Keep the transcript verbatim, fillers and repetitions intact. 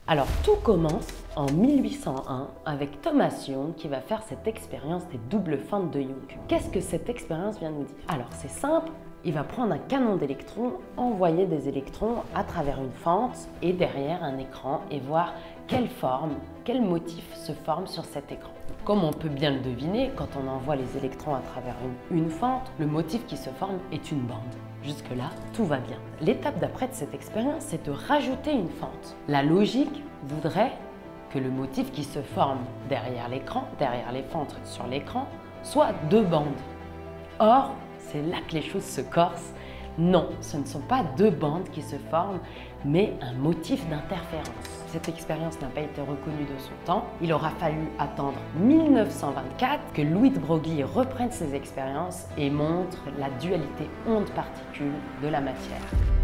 Alors tout commence en mille huit cent un avec Thomas Young qui va faire cette expérience des doubles fentes de Young. Qu'est-ce que cette expérience vient nous dire? Alors c'est simple, il va prendre un canon d'électrons, envoyer des électrons à travers une fente et derrière un écran et voir quelle forme, quel motif se forme sur cet écran. Comme on peut bien le deviner, quand on envoie les électrons à travers une, une fente, le motif qui se forme est une bande. Jusque-là, tout va bien. L'étape d'après de cette expérience, c'est de rajouter une fente. La logique voudrait que le motif qui se forme derrière l'écran, derrière les fentes sur l'écran, soit deux bandes. Or, c'est là que les choses se corsent. Non, ce ne sont pas deux bandes qui se forment, mais un motif d'interférence. Cette expérience n'a pas été reconnue de son temps. Il aura fallu attendre mille neuf cent vingt-quatre que Louis de Broglie reprenne ses expériences et montre la dualité onde-particule de la matière.